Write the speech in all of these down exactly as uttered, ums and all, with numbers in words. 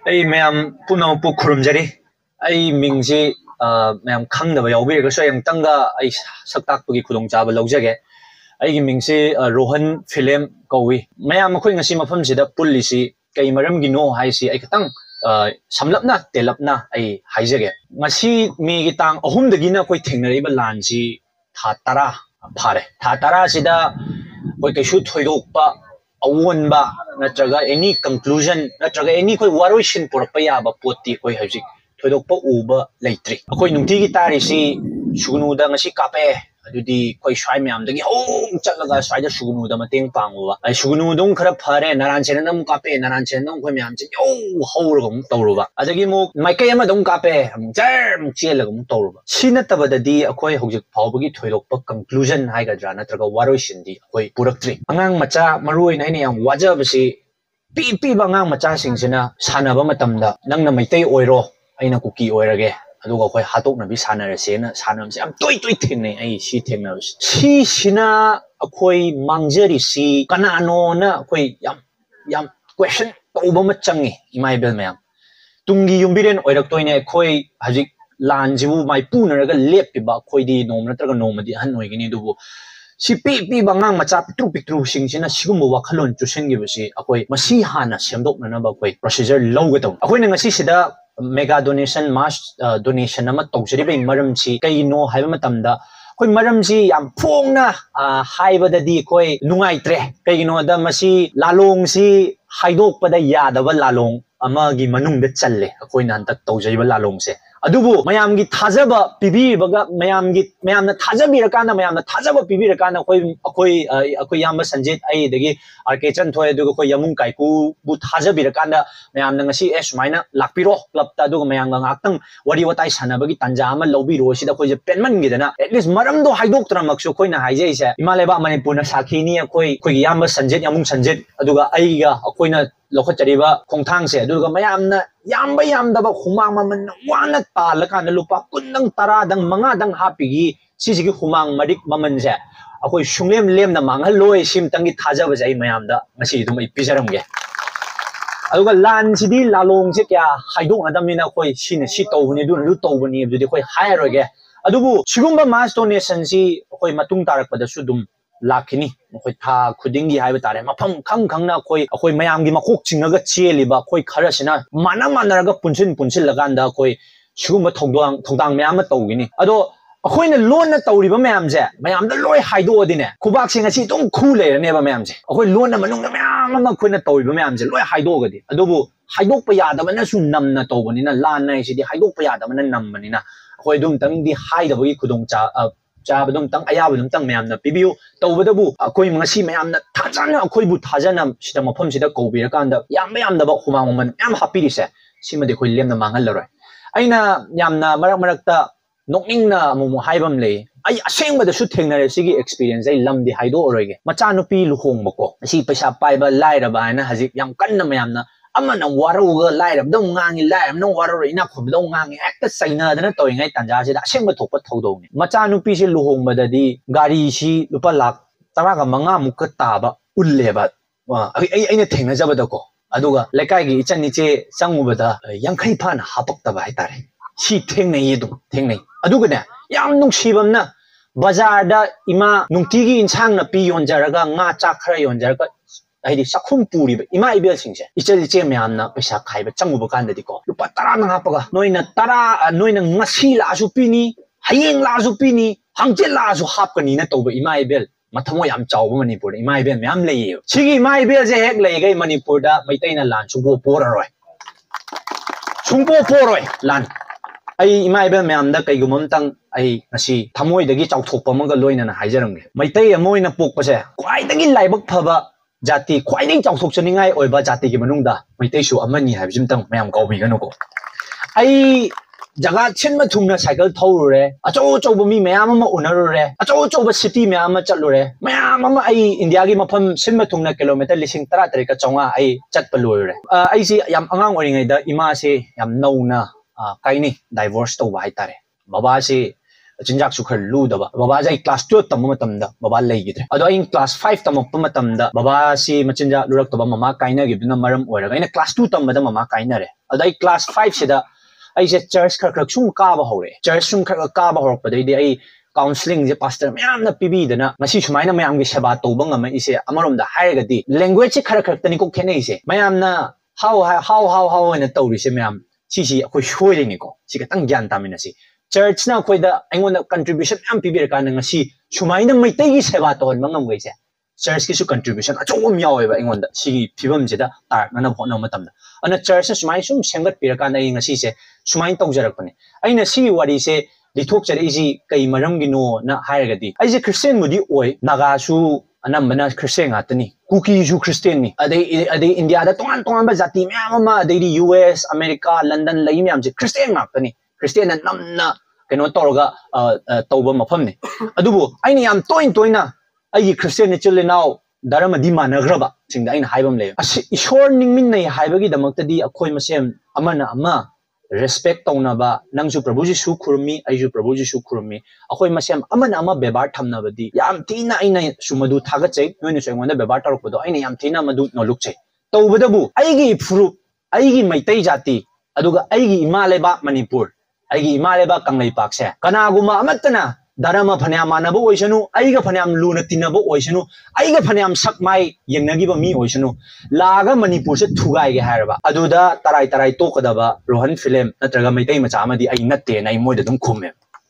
ꯑꯩ ꯃꯌꯥꯝ ꯄꯨꯝꯅꯃꯛꯄꯨ ꯈꯨꯔꯨꯝꯖꯔꯤ ꯑꯩ ꯃꯤꯡꯁꯤ ꯃꯌꯥꯝ ꯈꯪꯗꯕ ꯌꯥꯎꯕꯤꯔꯒꯁꯨ ꯑꯩ ꯑꯃꯨꯛꯇꯪꯒ ꯑꯩ ꯁꯛꯇꯥꯛꯄꯒꯤ ꯈꯨꯗꯣꯡꯆꯥꯕ ꯂꯧꯖꯒꯦ ꯑꯩꯒꯤ ꯃꯤꯡꯁꯤ ꯔꯣꯍꯟ ꯐꯤꯂꯦꯝ ꯀꯧꯏ ꯃꯌꯥꯝ ꯑꯩꯈꯣꯏ ꯉꯁꯤ ꯃꯐꯝꯁꯤꯗ ꯄꯨꯜꯂꯤꯁꯤ ꯀꯩ ꯃꯔꯝꯒꯤꯅꯣ ꯍꯥꯏꯁꯤ ꯑꯩ ꯈꯤꯇꯪ ꯁꯝꯂꯞꯅ ꯇꯦꯜꯂꯞꯅ ꯑꯩ ꯍꯥꯏꯖꯒꯦ ꯉꯁꯤ ꯃꯦꯒꯤ ꯇꯥꯡ ꯑꯍꯨꯝꯗꯒꯤꯅ ꯑꯩꯈꯣꯏ ꯊꯦꯡꯅꯔꯤꯕ ꯂꯥꯟꯁꯤ ꯊꯥ ꯇꯔꯥ ꯐꯥꯔꯦ ꯊꯥ ꯇꯔꯥꯁꯤꯗ ꯑꯩꯈꯣꯏ ꯀꯩꯁꯨ ꯊꯣꯏꯗꯣꯛꯄ ꯑꯑꯣꯟꯕ ꯅꯠꯇ꯭ꯔꯒ ꯑꯦꯅꯤ ꯀꯟꯀ꯭ꯂꯨꯖꯟ ꯅꯠꯇ꯭ꯔꯒ ꯑꯦꯅꯤ ꯑꯩꯈꯣꯏ ꯋꯥꯔꯣꯏꯁꯤꯟ ꯄꯨꯔꯛꯄ ꯌꯥꯕ ꯄꯣꯠꯇꯤ ꯑꯩꯈꯣꯏ ꯍꯧꯖꯤꯛ ꯊꯣꯏꯗꯣꯛꯄ ꯎꯕ ꯂꯩꯇ꯭ꯔꯤ ꯑꯩꯈꯣꯏ ꯅꯨꯡꯇꯤꯒꯤ ꯇꯥꯔꯤꯁꯤ ꯁꯨꯒꯅꯨꯗ ꯉꯁꯤ ꯀꯥꯞꯄꯛꯑꯦ ꯑꯗꯨꯗꯤ ꯑꯩꯈꯣꯏ ꯁ꯭ꯋꯥꯏ ꯃꯌꯥꯝꯗꯒꯤ ꯍꯧ ꯆꯠꯂꯒ ꯁ꯭ꯋꯥꯏꯗ ꯁꯨꯒꯅꯨꯗ ꯃꯇꯦꯡ ꯄꯥꯡꯉꯨꯕ ꯑꯩ ꯁꯨꯒꯅꯨꯗꯨꯝ ꯈꯔ ꯐꯔꯦ ꯅꯔꯥꯟ ꯁꯦꯟꯅꯅ ꯑꯃꯨꯛ ꯀꯥꯞꯄꯛꯑꯦ ꯅꯔꯥꯟ ꯁꯦꯟꯅꯅ ꯑꯩꯈꯣꯏ ꯃꯌꯥꯝꯁꯦ ꯌꯧ ꯍꯧꯔꯒ ꯑꯃꯨꯛ ꯇꯧꯔꯨꯕ ꯑꯗꯒꯤ ꯑꯃꯨꯛ ꯃꯥꯏꯀꯩ ꯑꯃꯗ ꯑꯃꯨꯛ ꯀꯥꯞꯄꯛꯑꯦ ꯑꯃꯨꯛ ꯖꯔ ꯑꯃꯨꯛ ꯆꯦꯜꯂꯒ ꯑꯃꯨꯛ ꯇꯧꯔꯨꯕ ꯁꯤ ꯅꯠꯇꯕꯗꯗꯤ ꯑꯩꯈꯣꯏ ꯍꯧꯖꯤꯛ ꯐꯥꯎꯕꯒꯤ ꯊꯣꯏꯗꯣꯛꯄ ꯀꯟꯀ꯭ꯂꯨꯖꯟ ꯍꯥꯏꯒꯗ꯭ꯔꯥ ꯅꯠꯇ꯭ꯔꯒ ꯋꯥꯔꯣꯏꯁꯤꯟꯗꯤ ꯑꯩꯈꯣꯏ ꯄꯨꯔꯛꯇ꯭ꯔꯤ ꯑꯉꯥꯡ ꯃꯆꯥ ꯃꯔꯨꯑꯣꯏꯅ ꯑꯩꯅ ꯌꯥꯝ ꯋꯥꯖꯕꯁꯤ ꯄꯤ ꯄꯤꯕ ꯑꯉꯥꯡ ꯃꯆꯥꯁꯤꯡꯁꯤꯅ ꯁꯥꯟꯅꯕ ꯃꯇꯝꯗ ꯅꯪꯅ ꯃꯩꯇꯩ ꯑꯣꯏꯔꯣ ꯑꯩꯅ ꯀꯨꯀꯤ ꯑꯣꯏꯔꯒꯦ ꯑꯗꯨꯒ ꯑꯩꯈꯣꯏ ꯍꯥꯠꯇꯣꯛꯅꯕꯤ ꯁꯥꯟꯅꯔꯁꯦꯅ ꯁꯥꯟꯅꯕꯁꯦ ꯌꯥꯝ ꯇꯣꯏ ꯇꯣꯏ ꯊꯦꯡꯅꯩ ꯑꯩ ꯁꯤ ꯊꯦꯡꯅꯕꯁꯤ ꯁꯤꯁꯤꯅ ꯑꯩꯈꯣꯏ ꯃꯥꯡꯖꯔꯤꯁꯤ ꯀꯅꯥꯅꯣꯅ ꯑꯩꯈꯣꯏ ꯌꯥꯝ ꯌꯥꯝ ꯀ꯭ꯋꯦꯁꯟ ꯇꯧꯕ ꯑꯃ ꯆꯪꯉꯤ ꯏꯃꯥ ꯏꯕꯦꯜ ꯃꯌꯥꯝ ꯇꯨꯡꯒꯤ ꯌꯨꯝꯕꯤꯔꯦꯟ ꯑꯣꯏꯔꯛꯇꯣꯏꯅꯦ ꯑꯩꯈꯣꯏ ꯍꯧꯖꯤꯛ ꯂꯥꯟꯁꯤꯕꯨ ꯃꯥꯏꯄꯨꯅꯔꯒ ꯂꯦꯞꯄꯤꯕ ꯑꯩꯈꯣꯏꯗꯤ ꯅꯣꯡꯃ ꯅꯠꯇ꯭ꯔꯒ ꯅꯣꯡꯃꯗꯤ ꯑꯍꯟ ꯑꯣꯏꯒꯅꯤ ꯑꯗꯨꯕꯨ ꯁꯤ ꯄꯤ ꯄꯤꯕ ꯑꯉꯥꯡ ꯃꯆꯥ ꯄꯤꯛꯇ꯭ꯔꯨ ꯄꯤꯛꯇ꯭ꯔꯨꯁꯤꯡꯁꯤꯅ ꯁꯤꯒꯨꯝꯕ ꯋꯥꯈꯜꯂꯣꯟ ꯆꯨꯁꯤꯟꯈꯤꯕꯁꯤ ꯑꯩꯈꯣꯏ ꯃꯁꯤ ꯍꯥꯟꯅ ꯁꯦꯝꯗꯣꯛꯅꯅꯕ ꯑꯩꯈꯣꯏ ꯄ꯭ꯔꯣꯁꯤꯖꯔ ꯂꯧꯒꯗꯧꯅꯤ ꯑꯩꯈꯣꯏꯅ ꯉꯁꯤꯁꯤꯗ ꯃꯦꯒꯥ ꯗꯣꯅꯦꯁꯟ ꯃꯥꯁ ꯗꯣꯅꯦꯁꯟ ꯑꯃ ꯇꯧꯖꯔꯤꯕꯒꯤ ꯃꯔꯝꯁꯤ ꯀꯩꯅꯣ ꯍꯥꯏꯕ ꯃꯇꯝꯗ ꯑꯩꯈꯣꯏ ꯃꯔꯝꯁꯤ ꯌꯥꯝ ꯐꯣꯡꯅ ꯍꯥꯏꯕꯗꯗꯤ ꯑꯩꯈꯣꯏ ꯅꯨꯡꯉꯥꯏꯇ꯭ꯔꯦ ꯀꯩꯒꯤꯅꯣꯗ ꯃꯁꯤ ꯂꯥꯂꯣꯡꯁꯤ ꯍꯥꯏꯗꯣꯛꯄꯗ ꯌꯥꯗꯕ ꯂꯥꯂꯣꯡ ꯑꯃꯒꯤ ꯃꯅꯨꯡꯗ ꯆꯜꯂꯦ ꯑꯩꯈꯣꯏꯅ ꯍꯟꯗꯛ ꯇꯧꯖꯔꯤꯕ ꯂꯥꯂꯣꯡꯁꯦ ꯑꯗꯨꯕꯨ ꯃꯌꯥꯝꯒꯤ ꯊꯥꯖꯕ ꯄꯤꯕꯤꯕꯒ ꯃꯌꯥꯝꯒꯤ ꯃꯌꯥꯝꯅ ꯊꯥꯖꯕꯤꯔꯀꯥꯟꯗ ꯃꯌꯥꯝꯅ ꯊꯥꯖꯕ ꯄꯤꯕꯤꯔꯀꯥꯟꯗ ꯑꯩꯈꯣꯏ ꯑꯩꯈꯣꯏ ꯑꯩꯈꯣꯏ ꯏꯌꯥꯝꯕ ꯁꯟꯖꯤꯠ ꯑꯩ ꯑꯗꯒꯤ ꯑꯥꯔ ꯀꯦ ꯆꯟꯊꯣꯏ ꯑꯗꯨꯒ ꯑꯩꯈꯣꯏ ꯌꯃꯨꯡ ꯀꯥꯏꯀꯨꯕꯨ ꯊꯥꯖꯕꯤꯔꯀꯥꯟꯗ ꯃꯌꯥꯝꯅ ꯉꯁꯤ ꯑꯦ ꯁꯨꯃꯥꯏꯅ ꯂꯥꯛꯄꯤꯔꯣ ꯀ꯭ꯂꯕꯇ ꯑꯗꯨꯒ ꯃꯌꯥꯝꯒ ꯉꯥꯛꯇꯪ ꯋꯥꯔꯤ ꯋꯥꯇꯥꯏ ꯁꯥꯟꯅꯕꯒꯤ ꯇꯥꯟꯖꯥ ꯑꯃ ꯂꯧꯕꯤꯔꯣ ꯁꯤꯗ ꯑꯩꯈꯣꯏꯁꯦ ꯄꯦꯟꯃꯟꯈꯤꯗꯅ ꯑꯦꯠꯂꯤꯁ ꯃꯔꯝꯗꯣ ꯍꯥꯏꯗꯣꯛꯇ꯭ꯔꯃꯛꯁꯨ ꯑꯩꯈꯣꯏꯅ ꯍꯥꯏꯖꯩꯁꯦ ꯏꯃꯥ ꯂꯩꯕꯥꯛ ꯃꯅꯤꯄꯨꯔꯅ ꯁꯥꯈꯤꯅꯤ ꯑꯩꯈꯣꯏ ꯑꯩꯈꯣꯏꯒꯤ ꯏꯌꯥꯝꯕ ꯁꯟꯖꯤꯠ ꯌꯃꯨꯡ ꯁꯟꯖꯤꯠ ꯑꯗꯨꯒ ꯑꯩꯒ ꯑꯩꯈꯣꯏꯅ ꯂꯧꯈꯠꯆꯔꯤꯕ ꯈꯣꯡꯊꯥꯡꯁꯦ ꯑꯗꯨꯒ ꯃꯌꯥꯝꯅ ꯌꯥꯝꯕ ꯌꯥꯝꯗꯕ ꯍꯨꯃꯥꯡ ꯃꯃꯟ ꯋꯥꯅ ꯇꯥꯜꯂꯀꯥꯟꯗ ꯂꯨꯄꯥ ꯀꯨꯟꯗꯪ ꯇꯔꯥꯗꯪ ꯃꯉꯥꯗꯪ ꯍꯥꯞꯄꯤꯒꯤ ꯁꯤꯁꯤꯒꯤ ꯍꯨꯃꯥꯡ ꯃꯔꯤꯛ ꯃꯃꯟꯁꯦ ꯑꯩꯈꯣꯏ ꯁꯨꯡꯂꯦꯝ ꯂꯦꯝꯅ ꯃꯥꯡꯍꯜꯂꯣꯏ ꯁꯤꯃꯇꯪꯒꯤ ꯊꯥꯖꯕꯁꯦ ꯑꯩ ꯃꯌꯥꯝꯗ ꯉꯁꯤ ꯑꯗꯨꯝ ꯑꯩ ꯄꯤꯖꯔꯝꯒꯦ ꯑꯗꯨꯒ ꯂꯥꯟꯁꯤꯗꯤ ꯂꯥꯂꯣꯡꯁꯦ ꯀꯌꯥ ꯍꯥꯏꯗꯣꯛꯅꯗꯕꯅꯤ나 ꯑꯩꯈꯣꯏ ꯁꯤꯅ ꯁꯤ ꯇꯧꯕꯅꯤ ꯑꯗꯨꯅ ꯑꯗꯨ ꯇꯧꯕꯅꯤ ꯑꯗꯨꯗꯤ ꯑꯩꯈꯣꯏ ꯍꯥꯏꯔꯔꯣꯏꯒꯦ ꯑꯗꯨꯕꯨ ꯁꯤꯒꯨꯝꯕ ꯃꯥꯁ ꯗꯣꯅꯦꯁꯟꯁꯤ ꯑꯩꯈꯣꯏ ꯃꯇꯨꯡ ꯇꯥꯔꯛꯄꯗꯁꯨ ꯑꯗꯨꯝ ꯂꯥꯛꯈꯤꯅꯤ ꯑꯩꯈꯣꯏ ꯊꯥ ꯈꯨꯗꯤꯡꯒꯤ ꯍꯥꯏꯕ ꯇꯥꯔꯦ ꯃꯐꯝ ꯈꯪ ꯈꯪꯅ ꯑꯩꯈꯣꯏ ꯑꯩꯈꯣꯏ ꯃꯌꯥꯝꯒꯤ ꯃꯀꯣꯛ ꯆꯤꯡꯉꯒ ꯆꯦꯜꯂꯤꯕ ꯑꯩꯈꯣꯏ ꯈꯔꯁꯤꯅ ꯃꯥꯟꯅ ꯃꯥꯟꯅꯔꯒ ꯄꯨꯟꯁꯤꯟ ꯄꯨꯟꯁꯤꯜꯂꯀꯥꯟꯗ ꯑꯩꯈꯣꯏ ꯁꯤꯒꯨꯝꯕ ꯊꯧꯗꯥꯡ ꯊꯧꯗꯥꯡ ꯃꯌꯥꯝ ꯑꯃ ꯇꯧꯒꯅꯤ ꯑꯗꯣ ꯑꯩꯈꯣꯏꯅ ꯂꯣꯟꯅ ꯇꯧꯔꯤꯕ ꯃꯌꯥꯝꯁꯦ ꯃꯌꯥꯝꯗ ꯂꯣꯏ ꯍꯥꯏꯗꯣꯛꯑꯗꯤꯅꯦ ꯈꯨꯕꯥꯛꯁꯦ ꯉꯁꯤ ꯑꯗꯨꯝ ꯈꯨ ꯂꯩꯔꯅꯦꯕ ꯃꯌꯥꯝꯁꯦ ꯑꯩꯈꯣꯏ ꯂꯣꯟꯅ ꯃꯅꯨꯡꯗ ꯃꯌꯥꯝ ꯑꯃ ꯑꯩꯈꯣꯏꯅ ꯇꯧꯔꯤꯕ ꯃꯌꯥꯝꯁꯦ ꯂꯣꯏ ꯍꯥꯏꯗꯣꯛꯑꯒꯗꯤ ꯑꯗꯨꯕꯨ ꯍꯥꯏꯗꯣꯛꯄ ꯌꯥꯗꯕꯅꯁꯨ ꯅꯝꯅ ꯇꯧꯕꯅꯤꯅ ꯂꯥꯟ ꯍꯥꯏꯁꯤꯗꯤ ꯍꯥꯏꯗꯣꯛꯄ ꯌꯥꯗꯕꯅ ꯅꯝꯕꯅꯤꯅ ꯑꯩꯈꯣꯏ ꯑꯗꯨꯝꯇꯪꯗꯤ ꯍꯥꯏꯗꯕꯒꯤ ꯈꯨꯗꯣꯡ ꯆꯥꯕꯗꯨꯝꯇꯪ ꯑꯌꯥꯕꯗꯨꯝꯇꯪ ꯃꯌꯥꯝꯅ ꯄꯤꯕꯤꯌꯨ ꯇꯧꯕꯗꯕꯨ ꯑꯩꯈꯣꯏ ꯉꯁꯤ ꯃꯌꯥꯝꯅ ꯊꯥꯖꯅ ꯑꯩꯈꯣꯏꯕꯨ ꯊꯥꯖꯅ ꯁꯤꯗ ꯃꯐꯝꯁꯤꯗ ꯀꯧꯕꯤꯔꯀꯥꯟꯗ ꯌꯥꯝꯕ ꯌꯥꯝꯗꯕ ꯍꯨꯃꯥꯡ ꯃꯃꯟ ꯃꯌꯥꯝ ꯍꯥꯞꯄꯤꯔꯤꯁꯦ ꯁꯤꯃꯗꯤ ꯑꯩꯈꯣꯏ ꯂꯦꯝꯅ ꯃꯥꯡꯍꯜꯂꯔꯣꯏ ꯑꯩꯅ ꯌꯥꯝꯅ ꯃꯔꯛ ꯃꯔꯛꯇ ꯅꯣꯛꯅꯤꯡꯅ ꯑꯃꯨꯛ ꯑꯃꯨꯛ ꯍꯥꯏꯕ ꯑꯃ ꯂꯩ ꯑꯩ ꯑꯁꯦꯡꯕꯗꯁꯨ ꯊꯦꯡꯅꯔꯦ ꯁꯤꯒꯤ ꯑꯦꯛꯁꯄꯤꯔꯤꯌꯦꯟꯁ ꯑꯩ ꯂꯝꯗꯤ ꯍꯥꯏꯗꯣꯛꯑꯔꯣꯏꯒꯦ ꯃꯆꯥꯅꯨꯄꯤ ꯂꯨꯍꯣꯡꯕꯀꯣ ꯑꯁꯤ ꯄꯩꯁꯥ ꯄꯥꯏꯕ ꯂꯥꯏꯔꯕ ꯍꯥꯏꯅ ꯍꯧꯖꯤꯛ ꯌꯥꯝ ꯀꯟꯅ ꯃꯌꯥꯝꯅ ꯑꯃꯅ ꯋꯥꯔꯧꯒ ꯂꯥꯏꯔꯕꯗ ꯉꯥꯡꯉꯤ ꯂꯥꯏꯔꯕꯅ ꯋꯥꯔꯧꯔ ꯏꯅꯥꯛ ꯈꯨꯟꯕꯗ ꯉꯥꯡꯉꯤ ꯍꯦꯛꯇ ꯆꯩꯅꯗꯅ ꯇꯧꯔꯤꯉꯩ ꯇꯥꯟꯖꯥꯁꯤꯗ ꯑꯁꯦꯡꯕ ꯊꯣꯛꯄ ꯊꯧꯗꯧꯅꯤ ꯃꯆꯥꯅꯨꯄꯤꯁꯤ ꯂꯨꯍꯣꯡꯕꯗꯗꯤ ꯒꯥꯔꯤꯁꯤ ꯂꯨꯄꯥ ꯂꯥꯛ ꯇꯔꯥꯒ ꯃꯉꯥꯃꯨꯛꯀ ꯇꯥꯕ ꯎꯜꯂꯦꯕ ꯑꯩ ꯑꯩꯅ ꯊꯦꯡꯅꯖꯕꯗꯀꯣ ꯑꯗꯨꯒ ꯂꯩꯀꯥꯏꯒꯤ ꯏꯆꯟ ꯏꯆꯦ ꯆꯪꯉꯨꯕꯗ ꯌꯥꯡꯈꯩ ꯐꯥꯅ ꯍꯥꯄꯛꯇꯕ ꯍꯥꯏꯇꯥꯔꯦ ꯁꯤ ꯊꯦꯡꯅꯩ ꯑꯗꯨꯝ ꯊꯦꯡꯅꯩ ꯑꯗꯨꯒꯅꯦ ꯌꯥꯝ ꯅꯨꯡꯁꯤꯕ ꯑꯃꯅ ꯕꯖꯥꯔꯗ ꯏꯃꯥ ꯅꯨꯡꯇꯤꯒꯤ ꯏꯟꯁꯥꯡ ꯅꯥꯄꯤ ꯌꯣꯟꯖꯔꯒ ꯉꯥ ꯆꯥꯛ ꯈꯔ ꯌꯣꯟꯖꯔꯒ ꯍꯥꯏꯗꯤ ꯆꯥꯛꯈꯨꯝ ꯄꯨꯔꯤꯕ ꯏꯃꯥ ꯏꯕꯦꯜꯁꯤꯡꯁꯦ ꯏꯆꯜ ꯏꯆꯦ ꯃꯌꯥꯝꯅ ꯄꯩꯁꯥ ꯈꯥꯏꯕ ꯆꯪꯉꯨꯕ ꯀꯥꯟꯗꯗꯤꯀꯣ ꯂꯨꯄꯥ ꯇꯔꯥꯅ ꯍꯥꯞꯄꯒ ꯅꯣꯏꯅ ꯇꯔꯥ ꯅꯣꯏꯅ ꯉꯁꯤ ꯂꯥꯛꯑꯁꯨ ꯄꯤꯅꯤ ꯍꯌꯦꯡ ꯂꯥꯛꯑꯁꯨ ꯄꯤꯅꯤ ꯍꯪꯆꯤꯠ ꯂꯥꯛꯑꯁꯨ ꯍꯥꯞꯀꯅꯤꯅ ꯇꯧꯕ ꯏꯃꯥ ꯏꯕꯦꯜ ꯃꯊꯃꯣꯏ ꯌꯥꯝ ꯆꯥꯎꯕ ꯃꯅꯤꯄꯨꯔꯗ ꯏꯃꯥ ꯏꯕꯦꯜ ꯃꯌꯥꯝ ꯂꯩꯌꯦꯕ ꯁꯤꯒꯤ ꯏꯃꯥ ꯏꯕꯦꯜꯁꯦ ꯍꯦꯛ ꯂꯩꯒꯩ ꯃꯅꯤꯄꯨꯔꯗ ꯃꯩꯇꯩꯅ ꯂꯥꯟ ꯁꯨꯡꯄꯣ ꯄꯣꯔꯔꯣꯏ ꯁꯨꯡꯄꯣ ꯄꯣꯔꯣꯏ ꯂꯥꯟ ꯑꯩ ꯏꯃꯥ ꯏꯕꯦꯜ ꯃꯌꯥꯝꯗ ꯀꯩꯒꯨꯝꯕ ꯑꯃꯇꯪ ꯑꯩ ꯉꯁꯤ ꯊꯃꯣꯏꯗꯒꯤ ꯆꯥꯎꯊꯣꯛꯄ ꯑꯃꯒ ꯂꯣꯏꯅꯅ ꯍꯥꯏꯖꯔꯝꯒꯦ ꯃꯩꯇꯩ ꯑꯃ ꯑꯣꯏꯅ ꯄꯣꯛꯄꯁꯦ ꯈ꯭ꯋꯥꯏꯗꯒꯤ ꯂꯥꯏꯕꯛ ꯐꯕ ꯖꯥꯇꯤ ꯈ꯭ꯋꯥꯏꯗꯒꯤ ꯆꯥꯎꯊꯣꯛꯆꯅꯤꯡꯉꯥꯏ ꯑꯣꯏꯕ ꯖꯥꯇꯤꯒꯤ ꯃꯅꯨꯡꯗ ꯃꯩꯇꯩꯁꯨ ꯑꯃꯅꯤ ꯍꯥꯏꯕꯁꯤꯃꯇꯪ ꯃꯌꯥꯝ ꯀꯥꯎꯕꯤꯒꯅꯨꯀꯣ ꯑꯩ ꯖꯒꯥ ꯁꯤꯟꯕ ꯊꯨꯡꯅ ꯁꯥꯏꯀꯜ ꯊꯧꯔꯨꯔꯦ ꯑꯆꯧ ꯑꯆꯧꯕ ꯃꯤ ꯃꯌꯥꯝ ꯑꯃ ꯎꯅꯔꯨꯔꯦ ꯑꯆꯧ ꯑꯆꯧꯕ ꯁꯤꯇꯤ ꯃꯌꯥꯝ ꯑꯃ ꯆꯠꯂꯨꯔꯦ ꯃꯌꯥꯝ ꯑꯃ ꯑꯩ ꯏꯟꯗꯤꯌꯥꯒꯤ ꯃꯐꯝ ꯁꯤꯟꯕ ꯊꯨꯡꯅ ꯀꯤꯂꯣꯃꯤꯇꯔ ꯂꯤꯁꯤꯡ ꯇꯔꯥ ꯇꯔꯦꯠꯀ ꯆꯥꯝꯃꯉꯥ ꯑꯩ ꯆꯠꯄ ꯂꯣꯏꯔꯨꯔꯦ ꯑꯩꯁꯤ ꯌꯥꯝ ꯑꯉꯥꯡ ꯑꯣꯏꯔꯤꯉꯩꯗ ꯏꯃꯥꯁꯤ ꯌꯥꯝ ꯅꯧꯅ ꯀꯥꯏꯅꯩ ꯗꯥꯏꯚꯣꯔꯁ ꯇꯧꯕ ꯍꯥꯏꯇꯥꯔꯦ ꯕꯕꯥꯁꯤ चिंजाक सुखर लूदबा बाबा जाई क्लास twelve तम मतमदा बाबा लेगिद्रे अदो इन क्लास five तमप मतमदा बाबा सी मचिंजा लुरक्तबा ममा काइनगिबना मरम ओइरगा इन क्लास two तमबदा ममा काइनरे अदो क्लास five सिदा अइसे चर्च खर खर सुम काबा हौरे चर्च सुम खर काबा हौरपदैदि अइ काउंसलिंग जे पास्टर मैम पीबीदना मसी सुमाइना मैम की सेवा तौब ngam इसे अमरोमदा हायरगदी लैंग्वेज खर खर तनी को खेने इसे मैमना हाउ हाउ हाउ हाउ ने तौरिसे मैम सिसी अखोय सोइरेनिको सि खतंग ज्ञान तामिनसी चर्च ना अखोयदा अइंगोना कंट्रीब्यूशन मैम पीबीर कान ngasi सुमाइना मैतै की सेवा तौहन ngam गइसे चर्च की सु कंट्रीब्यूशन अचोम यावेबा अइंगोंदा सिगी फिबम जेदा तारना होना मतमदा अना चर्च सुमाइ सुम सेंगत पिर कान अइ ngasi से सुमाइन तौजरकपने अइना सिगी वारी से लिथोक चरइजी कई मरमगिनो ना हायरगदी अइजे क्रिश्चियन मुदी ओय नागासु अनम्बना क्रिश्चियन गातनी कुकीजु क्रिश्चियन नि अदे अदे इंडिया दा तोंगान तोंगान बा जाति म्याम मा अदे यूएस अमेरिका लंदन लई म्याम जे क्रिश्चियन गातनी क्रिश्चियन नमना कनो तौरगा तौबा मफमने अदुबो आइना याम तोइन तोइना अइ क्रिश्चियन ने चले नाउ धर्म दि मानग्रबा सिंदा आइना हाइबम ले असि ईश्वर निंगमिन नै हाइबगी दमक्तदी अखोय मसेम अमना अमा respect तौनबा नंगसु प्रभु जीसु खुरमी आइजु प्रभु जीसु खुरमी अखोय मसेम अमना अमा बेबार थमनबदी याम थीना आइना सुमदु थागचै नोइना सोंगोंदा बेबार तरकबदो आइना याम थीना मदु नोलुकचै तौबदबु आइगी फुरु आइगी मैतै जाति अदुगा आइगी इमा लेबा मणिपुर आइगी इमा लेबा कंगलै पाकसे कनागुमा अमतना धर्म फन्याम मानब ओइसनु आइगा फन्याम लुना तिनब ओइसनु आइगा फन्याम सकमाई यंगनगिबा मी ओइसनु लागा मणिपुर से थुगाइगे हारबा अदुदा तराई तराई तोकदबा रोहन फिल्म नत्रगा मैतै मचा अमदि आई नत्ते नाइ मोइद दुम खुमे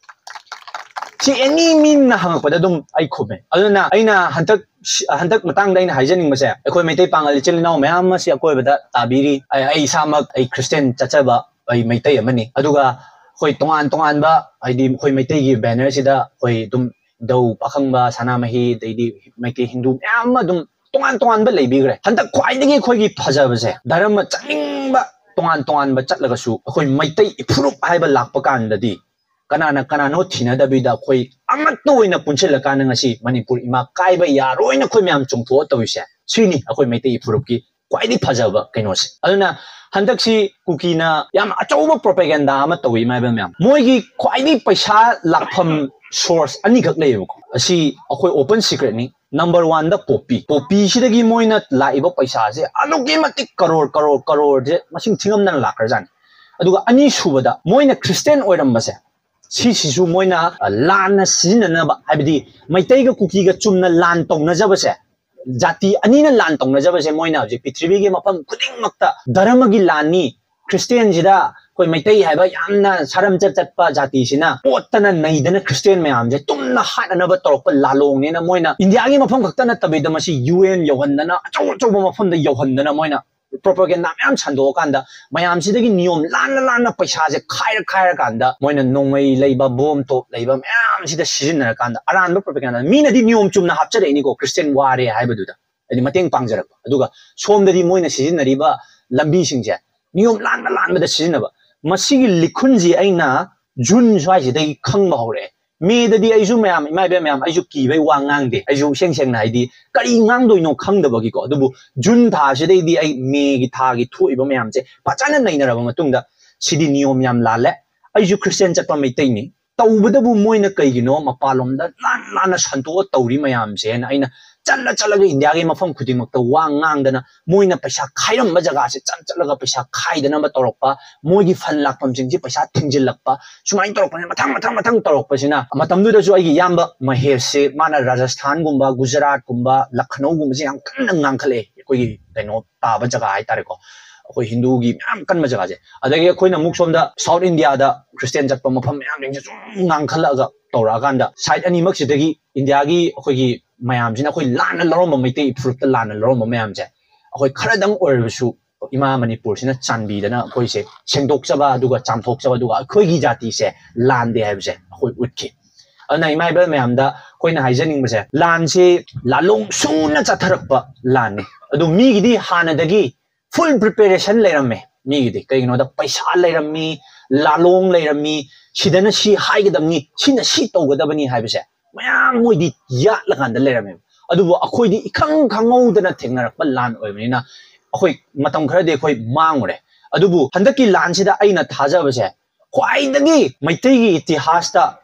सी एनी मीन ना हंगपदा दुम आई खुमे अदुना आइना हंतक हंतक मतंग दैना हाइजनिंग मसे अखोय मैतै पांगल चिलनाव मयाम मसे अकोयबदा ताबिरी आई सामक आई क्रिश्चियन चचबा आई मैतै अमनी अदुगा खोई तोंगान तोंगान बा आइदी खोई मैतै की बैनर सिदा खोई दुम दौ पाखंबा सनामही दैदी मैतै हिंदू याम दुम तोंगान तोंगान बा लेबिग्रे हंतक ख्वाइदगी खोई फजबसे धर्म चनिंगबा तोंगान तोंगान बा चटलगसु खोई मैतै इफुरुप हाइबा लाकपा कानददी कनाना कनानो थिनदबिदा खोई अमत्तो ओइना पुनसिलकान ngasi मणिपुर इमा काइबा यारोइना खोई म्याम चुंगथो तविसे सिनी अखोई मैतै इफुरुपकी ख्वाइदि फजबा कैनोसे अदुना हंदक्सी कुकीना याम अचौबा प्रोपेगेंडा अमा तौई माइबा म्याम मोइगी ख्वाइदि पैसा लाखफम सोर्स अनी खक लेबको असि अखोई ओपन सीक्रेट नि नंबर one दा पोपी पोपी सिदगी मोइना लाइबा पैसा से अलुगी मतिक करोड़ करोड़ करोड़ जे मसिंग थिंगमना लाखरजान अदुगा अनी सुबदा मोइना क्रिश्चियन ओइरमबसे सी सिसु मोइना लान सिननबा हाबिदि मैतैगा कुकीगा चुमना लान तौनजबसे जाति अनीना लान तौनजबसे मोइना हजि पृथ्वी के मफम खुदिंगमक्ता धर्म की लानी क्रिश्चियन जिदा कोई मैतै हाइबा यामना सरम चट चटपा जाति सिना पोतना नैदना क्रिश्चियन मयाम जे तुमना हाननबा तौरप लालोंगनेना मोइना इंडिया की मफम खक्तना तबेदा मसी यूएन यौहन्दना अचौ अचौबा मफमदा यौहन्दना मोइना प्रोपेगेंडा मैम छंदो कांदा मयाम सिदगी नियम लान लान पैसा जे खायर खायर कांदा मोइना नोंमै लेबा बोम टॉप लेबा मैम सिदा सिजनना कांदा अरानबा प्रोपेगेंडा मीनदी नियम चुमना हापचरेनी को क्रिश्चियन वारे हाइबदुदा अदि मतेंग पांगजरक अदुगा सोमददी मोइना सिजनरीबा लंबी सिंगजे नियम लान लान बदा सिजनबा मसिगी लिखुनजी अइना जून स्वाइसिदगी खंगबा हौरे मेददी आइजु मैम इमाइबे मैम आइजु कीबै वा ngang de आइजु सेंग सेंग नाइदी करी ngang दोइनो खंगदबगी को अदुबु जून था सिदैदी आई मे गी था गी थोइबा मैम जे पचाना नैनरबा मतुंगदा सिदी नियम याम लाले आइजु क्रिश्चियन चटपा मैतैनी तौबदबु मोइना कैगिनो मपालोमदा लान लान संतो तौरी मैम जे ना आइना चल चलगा इंडिया के मफम खुदिमक्ता वा ngang मोइना पैसा खाइरम जगह से चल चलगा पैसा खाइदना तौरपा मोइगी फन लाखम सिंजी पैसा थिंजिलक्पा सुमाइन तौरपने मथंग मथंग मथंग तौरपसिना मतमदुदसु आइगी याम्बा महेश से माना राजस्थान गुम्बा गुजरात गुम्बा लखनऊ गुम्बा से याम कन्न ngang कोई कैनो ताबा जगह हाइतारेको अखोई हिंदू की मैम कन्म जगह जे अदगे अखोइना मुक सोमदा साउथ इंडिया दा क्रिश्चियन चटपा मफम मैम लिंग जे ngang तौरा कांदा साइड अनीमक सिदगी इंडिया की अखोइगी मैम जिना अखोई लान लरोम मैतै फ्रुट लान लरोम मैम जे अखोई खरदंग ओरबसु इमा मणिपुर सिना चांबीदना अखोई से सेंदोकचबा अदुगा चामथोकचबा अदुगा अखोइगी जाति से लान दे हाइबसे अखोई उठखि अना इमाइबल मैम दा अखोइना हाइजनिंग बसे लान से लालोंग सुना चथरकपा लान ने अदु मीगिदी हानदगी फुल प्रिपरेशन लेरमे मीगिदी कइनो दा पैसा लेरमी लालोंग लेरमी सिदना सि हाइगदमनी सिना सि तौगदबनी हाइबसे मैम मोइदी यातलकांदा लेरमे अदुबो अखोइदी इखंग खंगौदना थेंगनरकपा लान ओइबनिना अखोइ मतम खरदे अखोइ मांगरे अदुबो हंदकी लान सिदा अइना थाजबसे ख्वाइदगी मैतैगी इतिहासता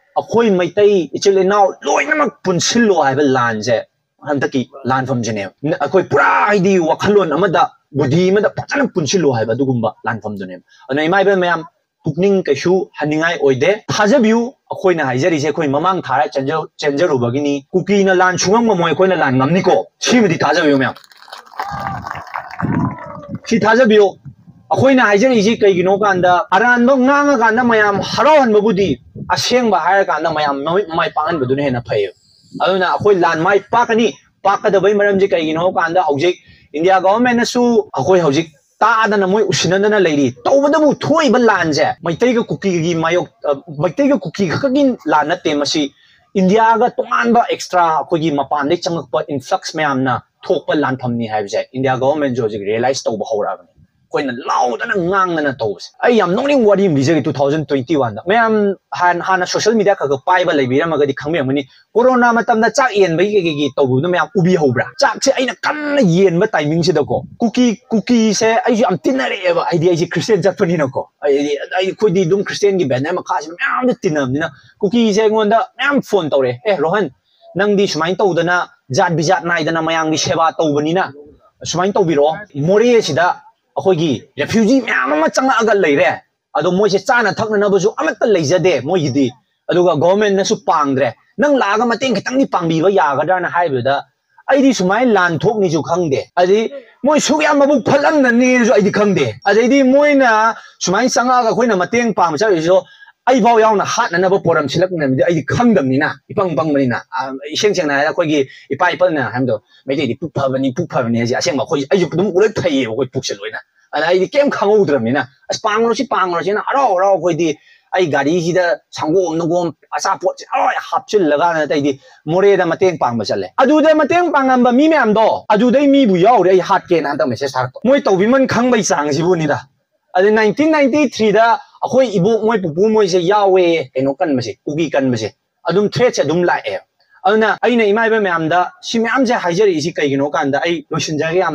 अखोई मैतई इचिल इनाउ लोइनमक पुनसिल्लो हाइबा लानजे हंतकी लानफम जने अखोई पुरा आइदी वखलोन अमदा बुद्धि अमदा फजन पुनसिल्लो हाइबा दुगुम्बा लानफम दुने अन इमाइबे मयाम पुकनिंग कैसु हनिंगाई ओइदे थाजबिउ अखोइना हाइजरिसे अखोइ ममांग थारा चेंजर चेंजरुबगिनी कुकीना लान सुंगम मोय अखोइना लान ngamनिको सिमदि थाजबिउ मयाम सी थाजबिउ अखोइना हाइजरिसे कैगिनो कांदा अरानबो ngang कांदा मयाम हरावहनबबुदि असेंबा हायर कांदा मयाम माइ पांगनबदुने हेना फय अदुना अखोइ लान माइ पाकनी पाकदबै मरमजे कैगिनो कांदा हौजिक इंडिया गवर्नमेंट सु अखोइ हौजिक तादना मोय उसिनदना लेरी तौबदबु थोइबा लानजे मैतैगा कुकीगी मायो मैतैगा कुकी खकिन लान नते मसी इंडिया गा तोंगानबा एक्स्ट्रा अखोइगी मपानदे चंगकपा इन्फ्लक्स मयामना थोकपा लानफमनी हाइबजे इंडिया गवर्नमेंट जो जिक रियलाइज तौबा हौराबनी कोइना लाउदना ngang तौबस आई याम नोनिंग वारी मिजगे twenty twenty-one दा मयाम हान हाना सोशल मीडिया खग पाइबा लेबिरमगदि खंगमेमनी कोरोना मतमदा चाक येनबै गेगे तौबुना मयाम उबी हौब्रा चाक से आइना कन्न येनबा टाइमिंग सिदको कुकी कुकी से आइजु याम तिनरेबा आइदि आइजि क्रिश्चियन जटपनिनको आइदि आइ खोइदि दुम क्रिश्चियन गी बेनर मखासि मयाम तिनमनिना कुकी से गोंदा मयाम फोन तौरे ए रोहन नंगदि सुमाइन तौदना जात बिजात नाइदना मयांगी सेवा तौबनिना सुमाइन तौबिरो मोरे सिदा अखोइगी रेफ्यूजी म्याम अमा चंगागा लेरे अदो मोइसे चाना थकनबसु अमत लेजदे मोइदी अदुगा गवर्नमेंट नसु पांगद्रे नंग लागा मतेंग खतंगनि पांगबिबा यागदराना हाइबदा आइदी सुमाइ लान थोकनिजु खंगदे अदि मोइ सुया मबु फलमननेजु आइदी खंगदे अदैदी मोइना सुमाइ चंगागा खोइना मतेंग पांगचारिसो आई भाव यावना हाटननबा पोरम सिलकनमिदि आइदी खंगदमनिना इपंग पंगमनिना इसेंग सेंगना अखोइगी इपा इपलना हमदो मेदेदि पुफबनि पुफबनि जि असेंग अखोइ आइजु दुम उरै थैये अखोइ पुक्से लोइना अदा आइदी केम खंगौद्रमिना अस पांगरोसि पांगरोसिना अराव अराव अखोइदि आई गाड़ी हिदा संगोम नगोम असा पोट अय हापचिल लगाना तैदि मोरेदा मतेंग पांगबा चले अदुदा मतेंग पांगamba मी म्यामदो अदुदै मी बु यावरे आई हाट के ना त मेसेज थारक मोइ तौबिमन खंगबै चांगसिबुनिदा अदि nineteen ninety-three दा अखोइ इबो मोइ पुपु मोइसे यावे केनो कनबसे कुकी कनबसे अदुम थ्रेट से अदुम लाए अदुना आइना इमाइबे म्यामदा सि म्यामजे हाइजरि इसी कैगिनो कांदा आई लोसिनजागे याम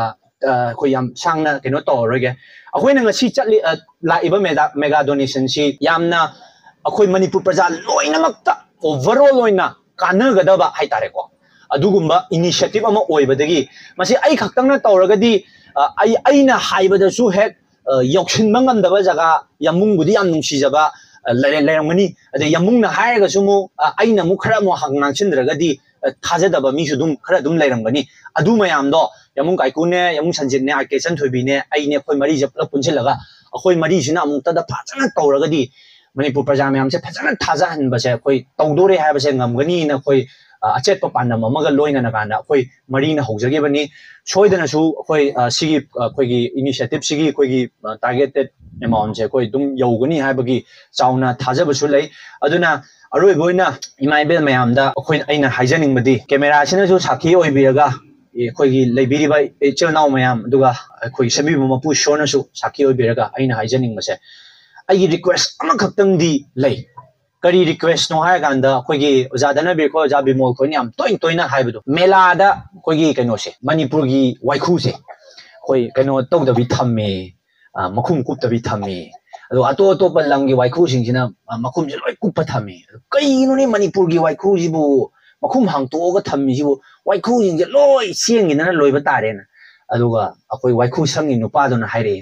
अखोइ याम सांगना केनो तौरगे अखोइना ngasi चटली लाइबा मेगा मेगा डोनेशन सि यामना अखोइ मणिपुर प्रजा लोइनमक्ता ओवरऑल लोइना कानगदबा हाइतारेको अदुगुम्बा इनिशिएटिव अमा ओइबदगी मसी आई खक्तंगना तौरगदी आई आइना हाइबदसु हेक यौक्षिनबा ngandaba jaga yamungbudi yam nungsijaba leirangmani ade yamungna hairagasu mu aina mu khara mu hangangsindragadi thajadaba misu dum khara dum leirangani adu mayamdo yamung kaikune yamung sanjitne akesan thoibine aine khoi mari japla punchilaga khoi mari sina amukta da phajana tauragadi manipur praja mayam se phajana thaja hanba se khoi tawdore haiba se ngamgani na khoi अचेत पानम अमगा लोइना नगाना अखोइ मरीना हौजगे बनी सोइदनसु अखोइ सिगी अखोइगी initiative सिगी अखोइगी टारगेटेड अमाउंट से अखोइ दुम यौगनी हाइबगी चाउना थाजबसु लै अदुना अरोइ बोइना इमाइबेल मयामदा अखोइ अइना हाइजनिंगबदी कैमरा सिनसु साखी ओइबिरगा अखोइगी लेबिरिबा इचल नाउ मयाम दुगा अखोइ सबिबु मपु शोनसु साखी ओइबिरगा अइना हाइजनिंगबसे अइगी रिक्वेस्ट अमा खक्तंगदी लै करी रिक्वेस्ट नो हाय गांदा कोगी ओजादना बेको जा बिमोल कोनी हम तोइन तोइना हाइबदो मेलादा कोगी कनो से मणिपुर की वाइखु से कोई कनो तौदबि थम्मे मखुम कुपतबि थम्मे अदो अतो अतो पलंग की वाइखु सिंजिना मखुम जे लोइ कुप थम्मे कइनो ने मणिपुर की वाइखु जिबु मखुम हांगतोगा थम्मी जिबु वाइखु सिंजे लोइ सिंगिना लोइबा तारेना अदुगा अकोइ वाइखु संगी नुपादोना हाइरे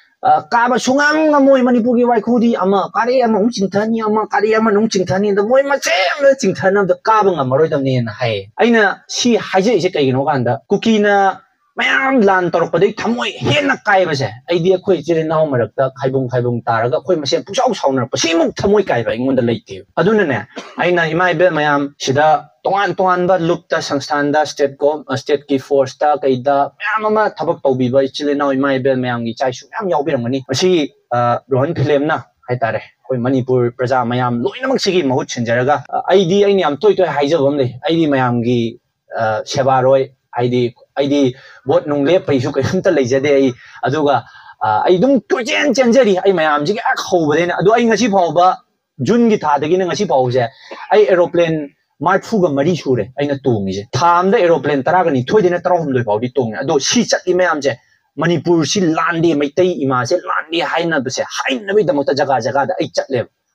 काबा सुंगाम मोय मणिपुर की वाइखुदी अमा कारे अमा उ चिंथानी अमा कारे अमा नु चिंथानी द मोय मचेम चिंथाना द काबा ngamaroy damne na hai aina si haije ise kaigino kanda kukina mayam lan torokpadai thamoi hena kaiba se aidi khoi chire naw marakta khaibung khaibung taraga khoi mase pusau saunar pasimuk thamoi kaiba ingonda leite aduna ne aina imai be mayam sida tongan tongan ba lupta sangstan da state ko state ki force ta kaida mayam ama thabak tawbiba chile naw imai be mayam gi chai su mayam yaubirangani asi rohan film na haitare koi manipur praja mayam loinamak sigi mahut chinjaraga aidi aini am toy toy haijabam le aidi mayam gi seba roi aidi aidi bot nung le paisu kai humta leijade ai aduga ai dum tojen chenjari ai mayam ji ak hobadena adu ai ngasi phawba june gi tha dagi ngasi phawje ai aeroplane mark fuga mari sure aina tongi je tham da aeroplane tara ga ni thoidena tarahum doi phawdi tong ado si chati mayam je manipur si landi maitai ima se landi haina bse haina bi damota jaga jaga da ai chatle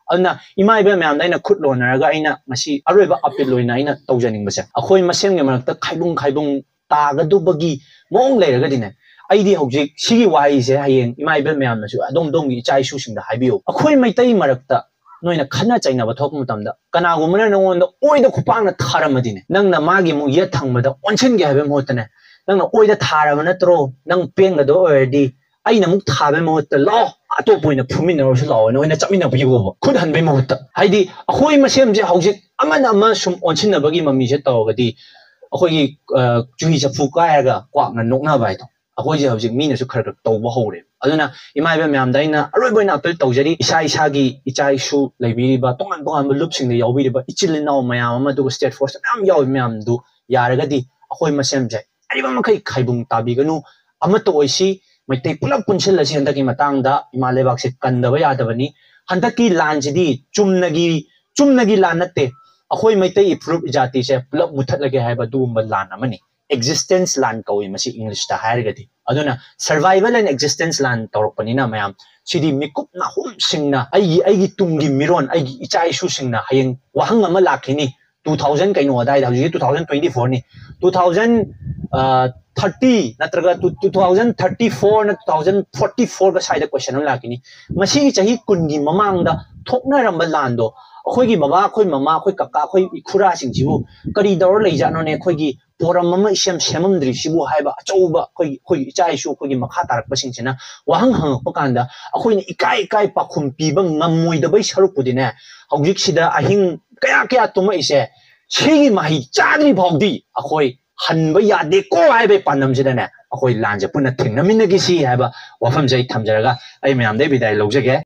ꯑꯗꯨꯅ ꯏꯃꯥ ꯏꯕꯦꯜ ꯃꯌꯥꯝꯗ ꯑꯩꯅ ꯈꯨꯠ ꯂꯣꯟꯅꯔꯒ ꯑꯩꯅ ꯉꯁꯤ ꯑꯔꯣꯏꯕ appeal ꯑꯣꯏꯅ ꯑꯩꯅ ꯇꯧꯖꯅꯤꯡꯕꯁꯦ ꯑꯩꯈꯣꯏ ꯃꯁꯦꯟꯒꯤ ꯃꯔꯛꯇ ꯈꯥꯏꯕꯨꯡ ꯈꯥꯏꯕꯨꯡ ꯇꯥꯒꯗꯕꯒꯤ ꯃꯑꯣꯡ ꯂꯩꯔꯒꯗꯤꯅꯦ ꯑꯩꯗꯤ ꯍꯧꯖꯤꯛ ꯁꯤꯒꯤ ꯋꯥꯍꯩꯁꯦ ꯍꯌꯦꯡ ꯏꯃꯥ ꯏꯕꯦꯜ ꯃꯌꯥꯝꯅꯁꯨ ꯑꯗꯣꯝ ꯑꯗꯣꯝꯒꯤ ꯏꯆꯥ ꯏꯁꯨꯁꯤꯡꯗ ꯍꯥꯏꯕꯤꯌꯨ ꯑꯩꯈꯣꯏ ꯃꯩꯇꯩ ꯃꯔꯛꯇ ꯅꯣꯏꯅ ꯈꯟꯅ ꯆꯩꯅꯕ ꯊꯣꯛꯄ ꯃꯇꯝꯗ ꯀꯅꯥꯒꯨꯝꯕꯅ ꯅꯉꯣꯟꯗ ꯑꯣꯏꯗ ꯈꯨꯄꯥꯛꯅ ꯊꯥꯔꯝꯃꯗꯤꯅꯦ ꯅꯪꯅ ꯃꯥꯒꯤ ꯑꯃꯨꯛ ꯌꯦꯠ ꯊꯪꯕꯗ ꯑꯣꯟꯁꯤꯟꯒꯦ ꯍꯥꯏꯕꯒꯤ ꯃꯍꯨꯠꯇꯅꯦ ꯅꯪꯅ ꯑꯣꯏꯗ ꯊꯥꯔꯕ ꯅꯠꯇ꯭ꯔꯣ ꯅꯪ ꯄꯦꯟꯒꯗꯕ ꯑꯣꯏꯔꯗꯤ ꯑꯩꯅ ꯑꯃꯨꯛ ꯊꯥꯕꯒꯤ ꯃꯍꯨꯠꯇ ꯂꯥꯛꯑꯣ ꯑꯇꯣꯞꯄ ꯑꯣꯏꯅ ꯐꯨꯃꯤꯟꯅꯔꯁꯨ ꯂꯥꯛꯑꯣ ꯅꯣꯏꯅ ꯆꯠꯃꯤꯟꯅꯕꯤꯌꯣꯕ ꯈꯨꯠ ꯍꯟꯕꯒꯤ ꯃꯍꯨꯠꯇ ꯍꯥꯏꯗꯤ ꯑꯩꯈꯣꯏ ꯃꯁꯦꯟꯁꯦ ꯍꯧꯖꯤꯛ ꯑꯃꯅ ꯑꯃ ꯁꯨꯝ ꯑꯣꯟꯁꯤꯟꯅꯕꯒꯤ ꯃꯃꯤꯁꯦ ꯇꯧꯔꯒꯗꯤ ꯑꯩꯈꯣꯏꯒꯤ ꯆꯨꯍꯤ ꯆꯐꯨ ꯀꯥꯏꯔꯒ ꯀ꯭ꯋꯥꯛꯅ ꯅꯣꯛꯅꯕ ꯍꯥꯏꯗꯣ ꯑꯩꯈꯣꯏꯁꯦ ꯍꯧꯖꯤꯛ ꯃꯤꯅꯁꯨ ꯈꯔ ꯈꯔ ꯇꯧꯕ ꯍꯧꯔꯦ ꯑꯗꯨꯅ ꯏꯃꯥ ꯏꯕꯦꯜ ꯃꯌꯥꯝꯗ ꯑꯩꯅ ꯑꯔꯣꯏꯕ ꯑꯣꯏꯅ ꯑꯄꯤꯜ ꯇꯧꯖꯔꯤ ꯏꯁꯥ ꯏꯁꯥꯒꯤ ꯏꯆꯥ ꯏꯁꯨ ꯂꯩꯕꯤꯔꯤꯕ ꯇꯣꯉꯥꯟ ꯇꯣꯉꯥꯟꯕ ꯂꯨꯞꯁꯤꯡꯗ ꯌꯥꯎꯕꯤꯔꯤꯕ ꯏꯆꯤꯜ ꯏꯅꯥꯎ ꯃꯌꯥꯝ ꯑꯃ ꯑꯗꯨꯒ ꯁ꯭ꯇꯦꯠ ꯐꯣꯔꯁꯇ ꯃꯌꯥꯝ ꯌꯥꯎꯔꯤꯕ ꯃꯌꯥꯝꯗꯨ ꯌꯥꯔꯒꯗꯤ ꯑꯩꯈꯣꯏ ꯃꯁꯦꯟꯁꯦ ꯌꯥꯔꯤꯕ ꯃꯈꯩ ꯈꯥꯏꯕꯨꯡ ꯇꯥꯕꯤꯒꯅꯨ ꯑꯃꯠꯇ ꯑꯣꯏꯁꯤ ꯃꯩꯇꯩ ꯄꯨꯂꯞ ꯄꯨꯟꯁꯤꯜꯂꯁꯤ ꯍꯟꯗꯛꯀꯤ ꯃꯇꯥꯡꯗ ꯏꯃꯥ ꯂꯩꯕꯥꯛꯁꯦ ꯀꯟꯗꯕ ꯌꯥꯗꯕꯅꯤ ꯍꯟꯗꯛꯀꯤ ꯂꯥꯟꯁꯤꯗꯤ ꯆꯨꯝꯅꯒꯤ ꯆꯨꯝꯅꯒꯤ ꯂꯥꯟ ꯅꯠꯇꯦ ꯑꯩꯈꯣꯏ ꯃꯩꯇꯩ ꯐꯨꯔꯨꯞ ꯖꯥꯇꯤꯁꯦ ꯄꯨꯂꯞ ꯃꯨꯊꯠꯂꯒꯦ ꯍꯥꯏꯕ ꯑꯗꯨꯒꯨꯝꯕ ꯂꯥꯟ ꯑꯃꯅꯤ ꯑꯦꯛꯖꯤꯁꯇꯦꯟꯁ ꯂꯥꯟ ꯀꯧꯏ ꯃꯁꯤ ꯏꯪꯂꯤꯁꯇ ꯍꯥꯏꯔꯒꯗꯤ ꯑꯗꯨꯅ ꯁꯔꯚꯥꯏꯚꯦꯜ ꯑꯦꯟ ꯑꯦꯛꯖꯤꯁꯇꯦꯟꯁ ꯂꯥꯟ ꯇꯧꯔꯛꯄꯅꯤꯅ ꯃꯌꯥꯝ ꯁꯤꯗꯤ ꯃꯤꯀꯨꯞ ꯅꯥꯍꯨꯝꯁꯤꯡꯅ ꯑꯩꯒꯤ ꯑꯩꯒꯤ ꯇꯨꯡꯒꯤ ꯃꯤꯔꯣꯟ ꯑꯩꯒꯤ ꯏꯆꯥ ꯏꯁꯨꯁꯤꯡꯅ ꯍꯌꯦꯡ ꯋꯥꯍꯪ ꯑꯃ ꯂꯥꯛꯈꯤꯅꯤ ꯇꯨ ꯊꯥꯎꯖꯟ ꯀꯩꯅꯣ ꯑꯗꯥꯏꯗ ꯍꯧꯖꯤꯛ ꯇꯨ ꯊꯥꯎꯖꯟ ꯇ꯭ꯋꯦꯟꯇꯤ ꯐꯣꯔꯅꯤ ꯇꯨ ꯊꯥꯎꯖꯟ ꯊꯥꯔꯇꯤ ꯅꯠꯇ꯭ꯔꯒ two thousand thirty four two thousand forty ꯐꯣꯔꯒ ꯁ꯭ꯋꯥꯏꯗ ꯀꯣꯏꯁꯟ ꯑꯃ ꯂꯥꯛꯈꯤꯅꯤ ꯃꯁꯤꯒꯤ ꯆꯍꯤ ꯀꯨꯟꯒꯤ ꯃꯃꯥꯡꯗ ꯊꯣꯛꯅꯔꯝꯕ ꯂꯥꯟꯗꯣ ꯑꯩꯈꯣꯏꯒꯤ ꯕꯕꯥ ꯑꯩꯈꯣꯏ ꯃꯃꯥ ꯑꯩꯈꯣꯏ ꯀꯀꯥ ꯑꯩꯈꯣꯏ ꯏꯈꯨꯔꯥꯁꯤꯡꯁꯤꯕꯨ ꯀꯔꯤ ꯇꯧꯔ ꯂꯩꯖꯥꯠꯅꯣꯅꯦ ꯑꯩꯈꯣꯏꯒꯤ ꯄꯣꯔꯝ ꯑꯃ ꯏꯁꯦꯝ ꯁꯦꯝꯃꯝꯗ꯭ꯔꯤꯁꯤꯕꯨ ꯍꯥꯏꯕ ꯑꯆꯧꯕ ꯑꯩꯈꯣꯏꯒꯤ ꯑꯩꯈꯣꯏꯒꯤ ꯏꯆꯥ ꯏꯁꯨ ꯑꯩꯈꯣꯏꯒꯤ ꯃꯈꯥ ꯇꯥꯔꯛꯄꯁꯤꯡꯁꯤꯅ ꯋꯥꯍꯪ ꯍꯪꯉꯛꯄ ꯀꯥꯟꯗ ꯑꯩꯈꯣꯏꯅ ꯏꯀꯥꯏ ꯏꯀꯥꯏ ꯄꯥꯎꯈꯨꯝ ꯄꯤꯕ ꯉꯝꯃꯣꯏꯗꯕꯩ ꯁꯔꯨꯛꯄꯨꯗꯤꯅꯦ ꯍꯧꯖꯤꯛꯁꯤꯗ ꯑꯍꯤꯡ ꯀꯌꯥ ꯀꯌꯥ ꯇꯨꯝꯃꯛꯏꯁꯦ ꯁꯤꯒꯤ ꯃꯍꯩ ꯆꯥꯗ꯭ꯔꯤ ꯐꯥꯎꯗꯤ ꯑꯩꯈꯣꯏ ꯍꯟꯕ ꯌꯥꯗꯦꯀꯣ ꯍꯥꯏꯕꯒꯤ ꯄꯥꯟꯗꯝꯁꯤꯗꯅꯦ ꯑꯩꯈꯣꯏ ꯂꯥꯟꯁꯦ ꯄꯨꯟꯅ ꯊꯦꯡꯅꯃꯤꯟꯅꯈꯤꯁꯤ ꯍꯥꯏꯕ ꯋꯥꯐꯝꯁꯦ ꯑꯩ ꯊꯝꯖꯔꯒ ꯑꯩ ꯃꯌꯥꯝꯗꯩ ꯕꯤꯗꯥꯏ ꯂꯧꯖꯒꯦ